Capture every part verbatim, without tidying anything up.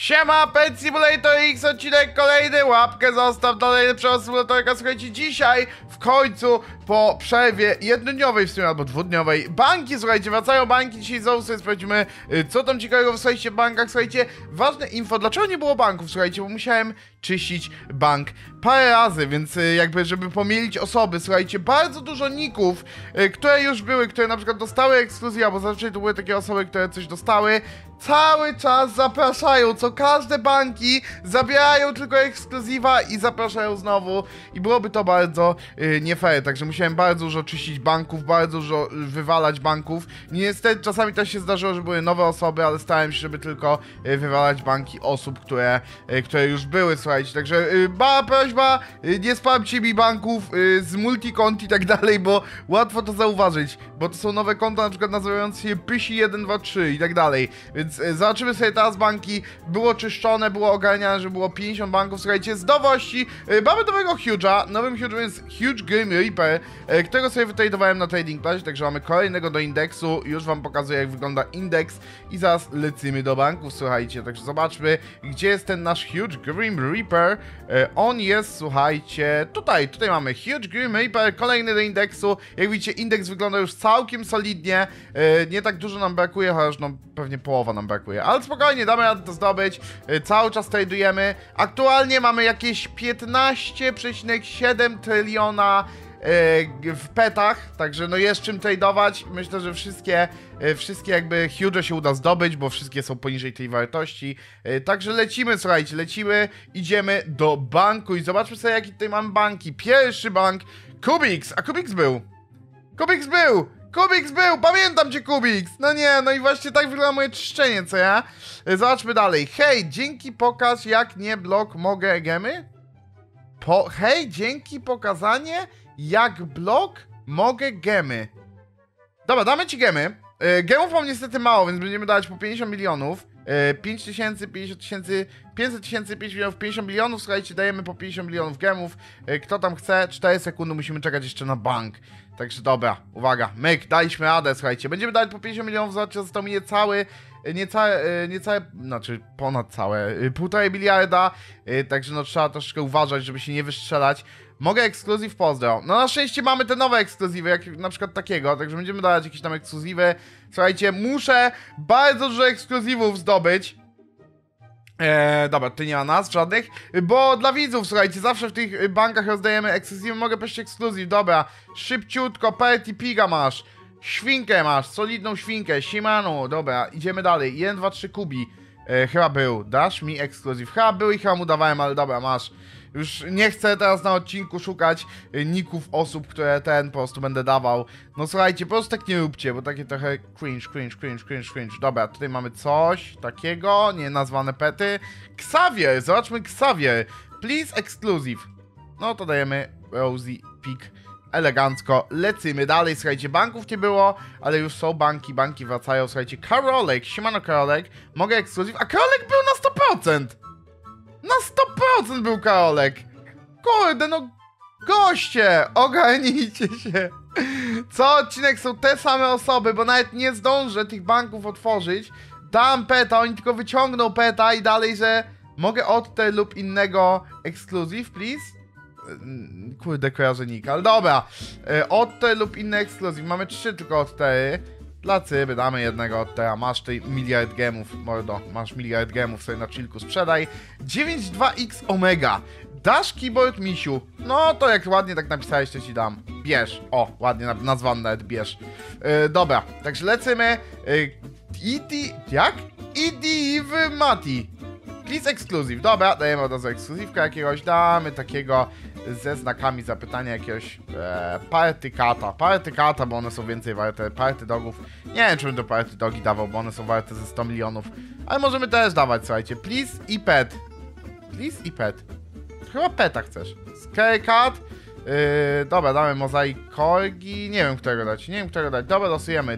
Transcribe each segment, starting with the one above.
Siema, Pet Simulator X, odcinek kolejny, łapkę zostaw do najlepszego symulatorka. Słuchajcie, dzisiaj w końcu po przerwie jednodniowej w sumie, albo dwudniowej, banki, słuchajcie, wracają banki. Dzisiaj znowu sobie sprawdzimy, co tam ciekawego słuchajcie, w bankach. Słuchajcie, ważne info, dlaczego nie było banków, słuchajcie, bo musiałem czyścić bank parę razy, więc jakby, żeby pomylić osoby, słuchajcie, bardzo dużo ników, które już były, które na przykład dostały ekskluzję, albo zazwyczaj to były takie osoby, które coś dostały, cały czas zapraszają, co każde banki zabierają tylko ekskluzywa i zapraszają znowu i byłoby to bardzo y, nie fair, także musiałem bardzo dużo czyścić banków, bardzo dużo wywalać banków. Niestety czasami też się zdarzyło, że były nowe osoby, ale starałem się, żeby tylko y, wywalać banki osób, które, y, które już były, słuchajcie, także y, mała prośba, y, nie spamcie mi banków y, z multikont i tak dalej, bo łatwo to zauważyć, bo to są nowe konta, na przykład nazywające się Pysi jeden dwa trzy i tak dalej, więc y, zobaczymy sobie teraz banki. Było czyszczone, było ogarniane, że było pięćdziesiąt banków, słuchajcie, z nowości. Yy, mamy nowego Huge'a, nowym Huge'em jest Huge Grim Reaper, yy, którego sobie wytradowałem na Trading Plaza, także mamy kolejnego do indeksu. Już wam pokazuję, jak wygląda indeks i zaraz lecimy do banków, słuchajcie, także zobaczmy, gdzie jest ten nasz Huge Grim Reaper. Yy, on jest, słuchajcie, tutaj, tutaj mamy Huge Grim Reaper, kolejny do indeksu. Jak widzicie, indeks wygląda już całkiem solidnie, yy, nie tak dużo nam brakuje, chociaż no pewnie połowa nam brakuje, ale spokojnie, damy radę to zdobyć, yy, cały czas tradujemy. Aktualnie mamy jakieś piętnaście przecinek siedem tryliona yy, w petach, także no jest czym tradować. Myślę, że wszystkie, yy, wszystkie jakby huge się uda zdobyć, bo wszystkie są poniżej tej wartości. Yy, także lecimy, słuchajcie, lecimy, idziemy do banku i zobaczmy sobie, jakie tutaj mamy banki. Pierwszy bank, Kubix, a Kubix był. Kubix był! Kubix był! Pamiętam cię, Kubix! No nie, no i właśnie tak wygląda moje czyszczenie, co ja? Zobaczmy dalej. Hej, dzięki pokaż, jak nie blok mogę gemy? Po... Hej, dzięki pokazanie, jak blok mogę gemy. Dobra, damy ci gemy. Yy, gemów mam niestety mało, więc będziemy dawać po pięćdziesiąt milionów. Yy, pięć tysięcy, pięćdziesiąt tysięcy, pięćset tysięcy, pięć milionów, pięćdziesiąt milionów, słuchajcie, dajemy po pięćdziesiąt milionów gemów. Yy, kto tam chce? cztery sekundy, musimy czekać jeszcze na bank. Także dobra, uwaga, myk, daliśmy radę, słuchajcie, będziemy dać po pięćdziesiąt milionów, zobaczcie, zostało mi niecały, niecałe, niecałe, znaczy ponad całe, półtorej miliarda, także no trzeba troszeczkę uważać, żeby się nie wystrzelać. Mogę ekskluzyw, pozdro. No na szczęście mamy te nowe ekskluzywy, jak na przykład takiego, także będziemy dawać jakieś tam ekskluzywy. Słuchajcie, muszę bardzo dużo ekskluzywów zdobyć. Eee, dobra, tu nie ma nazw żadnych, bo dla widzów, słuchajcie, zawsze w tych bankach rozdajemy ekskluzywy, mogę prosić ekskluzyw, dobra, szybciutko, Party Piga masz, świnkę masz, solidną świnkę, Shimano, dobra, idziemy dalej, jeden, dwa, trzy Kubi, eee, chyba był, dasz mi ekskluzyw, chyba był i chyba mu dawałem, ale dobra, masz. Już nie chcę teraz na odcinku szukać y, ników osób, które ten po prostu będę dawał. No słuchajcie, po prostu tak nie róbcie, bo takie trochę cringe, cringe, cringe, cringe, cringe. Dobra, tutaj mamy coś takiego, nie nazwane pety. Xavier, zobaczmy Xavier. Please exclusive. No to dajemy Rosie Pig. Elegancko, lecimy dalej, słuchajcie, banków nie było, ale już są banki, banki wracają, słuchajcie, Karolek, siemano Karolek, mogę ekskluzyw, a Karolek był na sto procent! Na sto procent był Karolek! Kurde, no goście, ogarnijcie się! Co odcinek są te same osoby, bo nawet nie zdążę tych banków otworzyć, dam peta, oni tylko wyciągną peta i dalej, że mogę od te lub innego exclusive, please? Kurde, kojarzę nick, ale dobra. Od te lub inne exclusive, mamy trzy tylko od te. Dla cyby damy jednego od te, a masz tutaj miliard gemów, mordo, masz miliard gemów, sobie na chillku sprzedaj. dziewięć dwa X Omega, dasz keyboard misiu, no to jak ładnie tak napisałeś, to ci dam, bierz, o, ładnie nazwany nawet, bierz. Yy, dobra, także lecimy, yy, Idi, jak? Idiv Mati, please exclusive, dobra, dajemy od razu ekskluzywkę jakiegoś, damy takiego ze znakami zapytania jakiegoś e, party kata, party kata, bo one są więcej warte, party dogów, nie wiem, czy bym do party dogi dawał, bo one są warte ze sto milionów, ale możemy też dawać, słuchajcie, please i pet, please i pet, chyba peta chcesz, scary cat, yy, dobra, damy mozaik Korgi, nie wiem którego dać, nie wiem którego dać. Dobra, losujemy.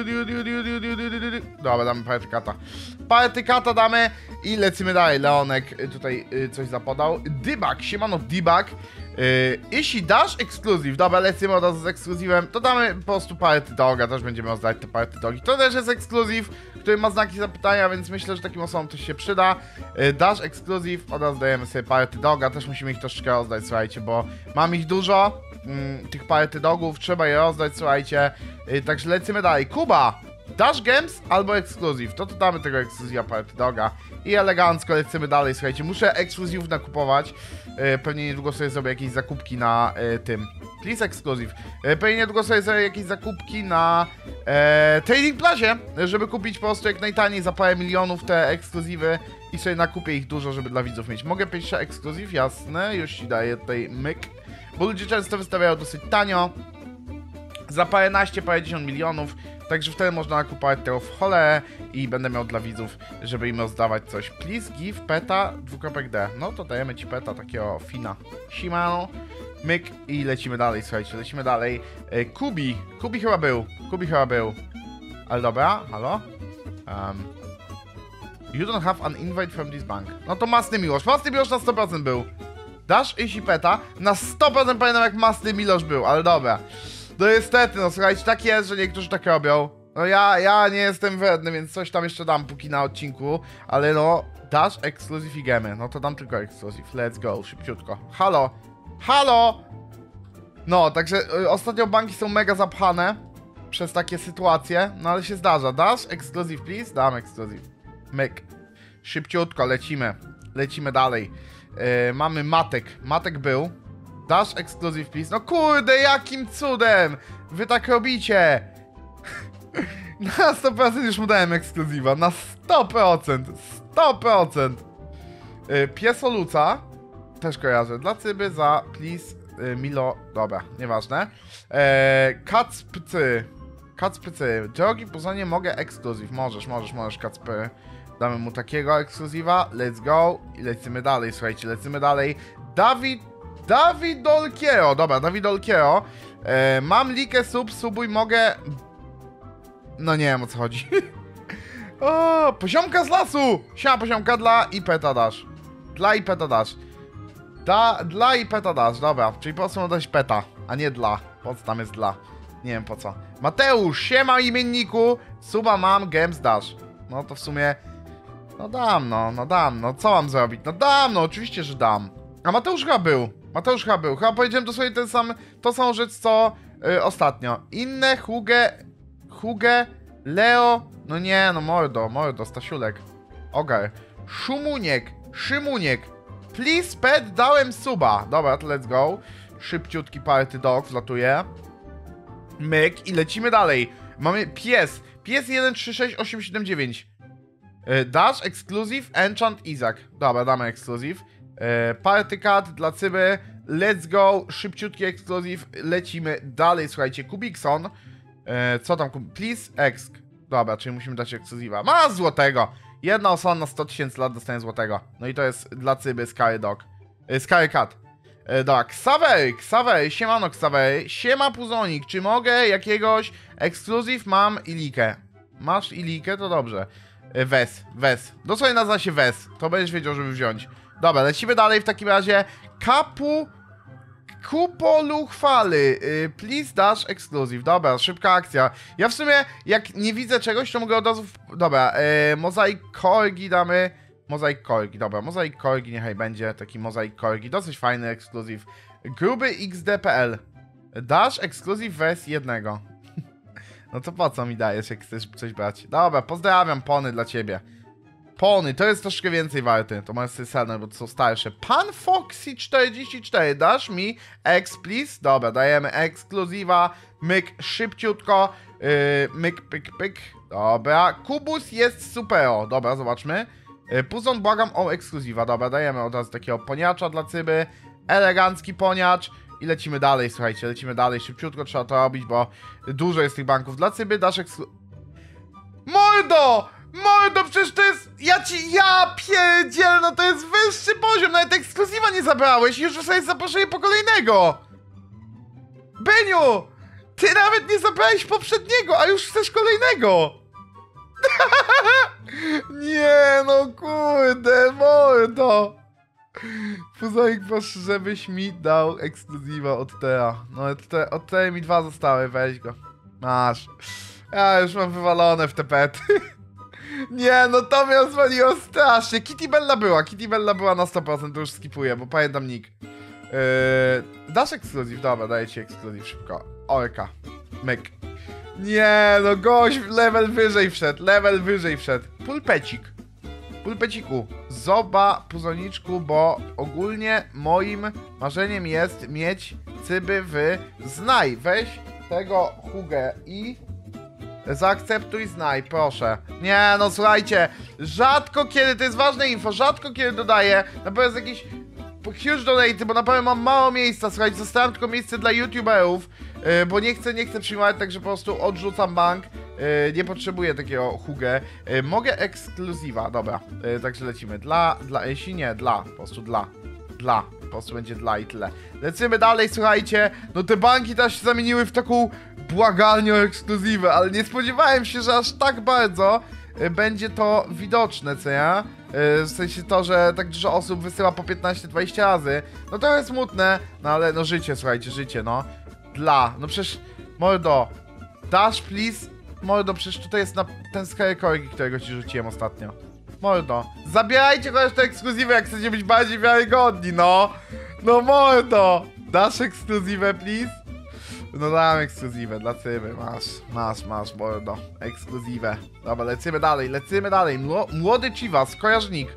Dobra, damy Partykata. Partykata damy i lecimy dalej. Leonek tutaj y, coś zapodał. Debug, siemano Debug. Yy, jeśli dasz ekskluzyw, dobra, lecimy od razu z ekskluzywem, to damy po prostu Party Doga, też będziemy rozdać te Party Dogi. To też jest ekskluzyw, który ma znaki zapytania, więc myślę, że takim osobom to się przyda. Yy, dasz ekskluzyw, od razu dajemy sobie Party Doga, też musimy ich troszeczkę rozdać, słuchajcie, bo mam ich dużo, yy, tych Party Dogów, trzeba je rozdać, słuchajcie. Yy, także lecimy dalej. Kuba! Dash Games albo ekskluzyw, to to damy tego ekskluzywa Party Doga i elegancko lecimy dalej, słuchajcie, muszę ekskluzywów nakupować, yy, pewnie niedługo sobie zrobię jakieś zakupki na yy, tym, please ekskluzyw, yy, pewnie niedługo sobie zrobię jakieś zakupki na yy, Trading Plazie, żeby kupić po prostu jak najtaniej za parę milionów te ekskluzywy i sobie nakupię ich dużo, żeby dla widzów mieć. Mogę powiedzieć, że ekskluzyw, jasne, już ci daję tutaj myk, bo ludzie często wystawiają dosyć tanio, za paręnaście, parędziesiąt milionów. Także wtedy można nakupować tego w cholerę i będę miał dla widzów, żeby im rozdawać coś. Please give peta dwukropek D. No to dajemy ci peta takiego fina. Shimano, myk i lecimy dalej, słuchajcie, lecimy dalej. E, Kubi, Kubi chyba był, Kubi chyba był. Ale dobra, halo? Um, you don't have an invite from this bank. No to Masny Miłosz, Masny Miłosz na sto procent był. Dasz jeśli peta? Na sto procent pamiętam jak Masny Miłosz był, ale dobra. No niestety, no słuchajcie, tak jest, że niektórzy tak robią. No ja, ja nie jestem wredny, więc coś tam jeszcze dam póki na odcinku. Ale no, dasz ekskluzyw i gemy. No to dam tylko ekskluzyw. Let's go, szybciutko. Halo! Halo! No, także y, ostatnio banki są mega zapchane przez takie sytuacje, no ale się zdarza. Dasz ekskluzyw, please? Dam ekskluzyw. Myk. Szybciutko, lecimy. Lecimy dalej. Yy, mamy Matek. Matek był. Dasz ekskluzyw, please? No kurde, jakim cudem! Wy tak robicie! Na sto procent już mu dałem ekskluzywa. Na sto procent! sto procent! Yy, Piesoluca. Też kojarzę. Dla Cyby za please yy, Milo. Dobra, nieważne. Yy, Kacpcy. Kacpcy. Drogi Puzonie, mogę ekskluzyw. Możesz, możesz, możesz, Kacpy. Damy mu takiego ekskluzywa. Let's go. I lecimy dalej, słuchajcie, lecimy dalej. Dawid Dawid Dolkiero, dobra, Dawid Dolkiero. E, mam likę sub, subuj, mogę... No nie wiem o co chodzi. O, poziomka z lasu! Siema, poziomka dla i peta dasz. Dla i peta dasz. Da, dla i peta dasz, dobra. Czyli po prostu dać peta, a nie dla. Po co tam jest dla? Nie wiem po co. Mateusz, siema imienniku. Suba mam, games dasz. No to w sumie... No dam, no, no dam, no co mam zrobić? No dam, no oczywiście, że dam. A Mateusz chyba był. Mateusz chyba był. Chyba powiedziałem dosłownie ten sam, to samą rzecz, co yy, ostatnio. Inne, Huge, Huge, Leo, no nie, no mordo, mordo, Stasiulek. Ogar. Szumuniek, Szymuniek. Please pet, dałem suba. Dobra, to let's go. Szybciutki party dog wlatuje. Myk i lecimy dalej. Mamy pies. Pies jeden trzy sześć osiem siedem dziewięć. Yy, dash, exclusive, enchant, Izak. Dobra, damy exclusive. E, Party Cat dla Cyby, let's go, szybciutki ekskluzyw, lecimy dalej, słuchajcie, Kubikson, e, co tam, please, exk, dobra, czyli musimy dać ekskluzywa, ma złotego, jedna osoba na sto tysięcy lat dostanie złotego, no i to jest dla Cyby Scary Dog, e, Scary Cat, e, dobra, Xavery, Xavery, siemano Xavery, siema Puzonik, czy mogę jakiegoś ekskluzyw, mam Ilikę, masz Ilikę, to dobrze, e, Wes, Wes, dosłownie nazywa się Wes, to będziesz wiedział, żeby wziąć. Dobra, lecimy dalej w takim razie. Kapu... Kupoluchwaly. Yy, please dash exclusive. Dobra, szybka akcja. Ja w sumie, jak nie widzę czegoś, to mogę od razu... W... Dobra, yy, mozaik korgi damy... Mozaik korgi, dobra, mozaik korgi niechaj będzie. Taki mozaik korgi, dosyć fajny ekskluzyw. Gruby X D P L. Dash exclusive weź jednego. No to po co mi dajesz, jak chcesz coś brać? Dobra, pozdrawiam, pony dla ciebie. Pony, to jest troszkę więcej warty. To możesz sobie selne, bo to są starsze. Pan Foxy czterdzieści cztery, dasz mi X, please? Dobra, dajemy ekskluzywa. Myk szybciutko. Yy, myk, pyk, pyk. Dobra, Kubus jest supero. Dobra, zobaczmy. Yy, Puzon, błagam o ekskluzywa. Dobra, dajemy od razu takiego poniacza dla Cyby. Elegancki poniacz. I lecimy dalej, słuchajcie, lecimy dalej. Szybciutko trzeba to robić, bo dużo jest tych banków dla Cyby. Dasz eksklu... Mordo! Mordo, przecież to jest... Ja ci... Ja pierdziel, no to jest wyższy poziom. Nawet ekskluzywa nie zabrałeś i już sobie zaproszenie po kolejnego. Beniu! Ty nawet nie zabrałeś poprzedniego, a już chcesz kolejnego! Nie no kurde, mordo! Puzonik proszę, żebyś mi dał ekskluzywa od Tea. No od te, od te mi dwa zostały, weź go. Masz. Ja już mam wywalone w te pety. Nie, no to mnie rozwaliło strasznie. Kitty Bella była, Kitty Bella była na sto procent, to już skipuję, bo pamiętam nick. Yy, dasz ekskluzyw? Dobra, daję ci ekskluzyw szybko. Orka. Myk. Nie, no gość level wyżej wszedł, level wyżej wszedł. Pulpecik. Pulpeciku, zoba puzoniczku, bo ogólnie moim marzeniem jest mieć cyby w Znaj. Weź tego Hugę i zaakceptuj Znaj, proszę. Nie, no słuchajcie, rzadko kiedy, to jest ważne info, rzadko kiedy dodaję, na pewno jest jakiś huge donate, bo na pewno mam mało miejsca, słuchajcie, zostawiam tylko miejsce dla youtuberów, yy, bo nie chcę, nie chcę przyjmować, także po prostu odrzucam bank, yy, nie potrzebuję takiego Hugę. Yy, mogę ekskluzywa, dobra, yy, także lecimy, dla, dla, jeśli nie, dla, po prostu dla, dla, po prostu będzie dla i tyle. Lecimy dalej, słuchajcie, no te banki też się zamieniły w taką błagalnię o ekskluzywę, ale nie spodziewałem się, że aż tak bardzo yy, będzie to widoczne, co ja? W sensie to, że tak dużo osób wysyła po piętnaście dwadzieścia razy. No to jest smutne, no ale no życie, słuchajcie, życie, no. Dla, no przecież, mordo, dash please, mordo, przecież tutaj jest na ten Skykorgi, którego ci rzuciłem ostatnio. Mordo, zabierajcie chociaż te ekskluzywy, jak chcecie być bardziej wiarygodni, no. No mordo, dasz ekskluzywę, please? No dam ekskluzywę dla cyby, masz, masz, masz, mordo, ekskluzywę. Dobra, lecimy dalej, lecimy dalej. Mło, młody Chivas, kojarznik.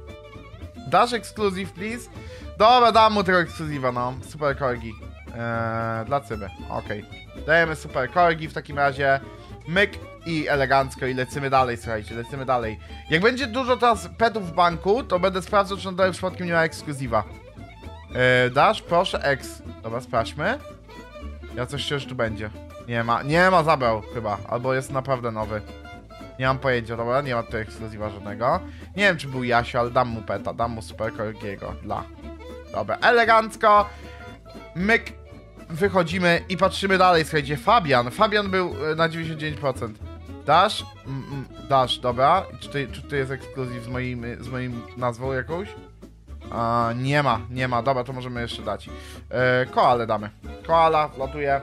Dasz ekskluzyw, please? Dobra, dam mu tego ekskluzywa, no. Super Korgi. Eee, dla cyby, okej. Okay. Dajemy Super Korgi w takim razie. Myk i elegancko i lecimy dalej, słuchajcie, lecimy dalej. Jak będzie dużo teraz petów w banku, to będę sprawdzał, czy na dole przypadkiem nie ma ekskluzywa. Eee, dasz, proszę, eks. Dobra, sprawdźmy. Ja coś szczerze tu będzie. Nie ma, nie ma, zabrał chyba, albo jest naprawdę nowy. Nie mam pojęcia, dobra, nie ma tutaj ekskluzywa żadnego. Nie wiem, czy był Jasio, ale dam mu peta, dam mu Super Korgiego, dla. Dobra, elegancko. Myk. Wychodzimy i patrzymy dalej, słuchajcie, Fabian. Fabian był na dziewięćdziesiąt dziewięć procent. Dash? Mm, mm, dash, dobra. Czy tutaj, czy tutaj jest ekskluzyw z moim, z moim nazwą jakąś? A, nie ma, nie ma, dobra, to możemy jeszcze dać. E, koale damy. Koala, wlatuje.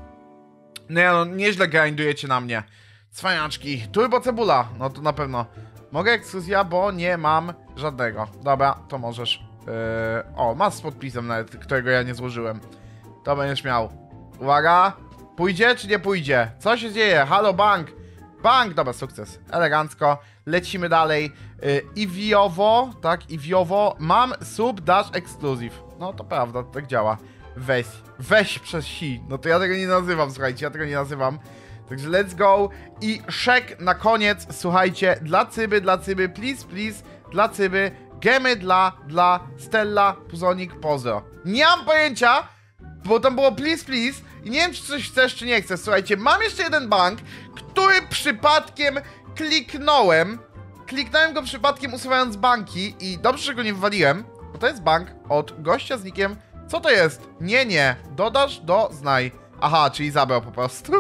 Nie no, nieźle grindujecie na mnie. Cwaniaczki. Turbo cebula, no to na pewno. Mogę ekskluzja, bo nie mam żadnego. Dobra, to możesz. E, o, masz z podpisem nawet, którego ja nie złożyłem. To będziesz miał. Uwaga. Pójdzie czy nie pójdzie? Co się dzieje? Halo, bank. Bank, dobra, sukces. Elegancko. Lecimy dalej. Yy, Iwiowo, tak, Iwiowo. Mam sub dash exclusive. No to prawda, tak działa. Weź. Weź przez si. No to ja tego nie nazywam, słuchajcie, ja tego nie nazywam. Także let's go. I szek na koniec, słuchajcie, dla cyby, dla cyby, please, please, dla cyby. Gemy dla, dla Stella, Puzonik, pozdro. Nie mam pojęcia, bo tam było please, please i nie wiem, czy coś chcesz, czy nie chcesz. Słuchajcie, mam jeszcze jeden bank, który przypadkiem kliknąłem. Kliknąłem go przypadkiem usuwając banki i dobrze, że go nie wywaliłem, bo to jest bank od gościa z nickiem. Co to jest? Nie, nie. Dodasz do Znaj. Aha, czyli zabrał po prostu.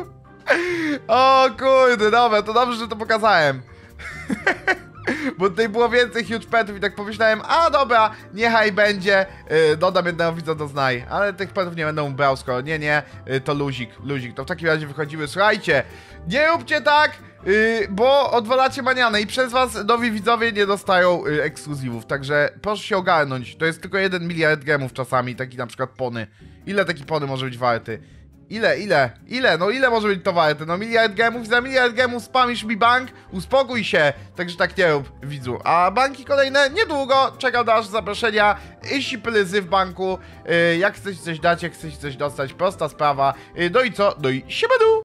O kurde, dobra, to dobrze, że to pokazałem. Bo tutaj było więcej huge petów i tak pomyślałem, a dobra, niechaj będzie, yy, dodam jednego widza do Znaj, ale tych petów nie będę brał, skoro nie, nie, yy, to luzik, luzik, to w takim razie wychodzimy, słuchajcie, nie róbcie tak, yy, bo odwalacie manianę i przez was nowi widzowie nie dostają yy, ekskluzywów, także proszę się ogarnąć, to jest tylko jeden miliard gemów czasami, taki na przykład pony, ile taki pony może być warty? Ile, ile, ile, no ile może być to warte? No miliard gemów, za miliard gemów spamisz mi bank, uspokój się, także tak nie rób, widzu. A banki kolejne niedługo, czekam na wasze zaproszenia, iści pylyzy w banku, yy, jak chcecie coś dać, jak chcecie coś dostać, prosta sprawa, yy, no i co, no i siemadu!